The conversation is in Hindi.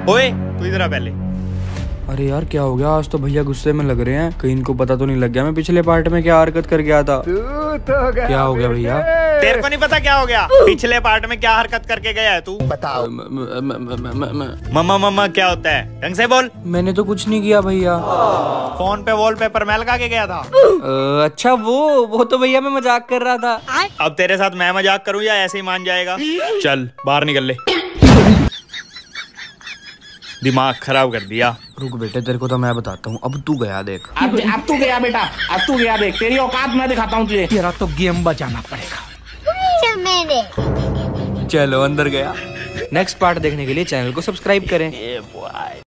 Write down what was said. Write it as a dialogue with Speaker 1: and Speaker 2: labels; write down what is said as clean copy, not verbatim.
Speaker 1: ओए तू इधर आ पहले।
Speaker 2: अरे यार क्या हो गया, आज तो भैया गुस्से में लग रहे हैं। कहीं इनको पता तो नहीं लग गया मैं पिछले पार्ट में क्या हरकत कर गया था। क्या हो गया भैया?
Speaker 1: तेरे को नहीं पता क्या हो गया? पिछले पार्ट में क्या हरकत करके गया है तू? बताओ। मम्मा मम्मा क्या होता है? ढंग से बोल।
Speaker 2: मैंने तो कुछ नहीं किया भैया।
Speaker 1: फोन पे वॉलपेपर मैं लगा के गया था।
Speaker 2: अच्छा वो तो भैया मैं मजाक कर रहा था।
Speaker 1: अब तेरे साथ मैं मजाक करूँ या ऐसे ही मान जाएगा? चल बाहर निकल ले। दिमाग खराब कर दिया।
Speaker 2: रुक बेटे तेरे को तो मैं बताता हूँ। अब तू गया देख।
Speaker 3: अब तू गया बेटा, अब तू गया देख। तेरी औकात मैं दिखाता हूँ तुझे।
Speaker 2: तेरा तो गेम बचाना पड़ेगा। चलो अंदर गया। नेक्स्ट पार्ट देखने के लिए चैनल को सब्सक्राइब करें।